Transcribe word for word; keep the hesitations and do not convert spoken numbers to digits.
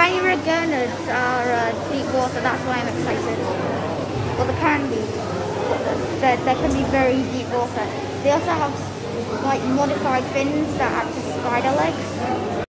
pirate Gurnards are uh, deep water, that's why I'm excited. Well, they can be. They, they can be very deep water. They also have like modified fins that act as spider legs.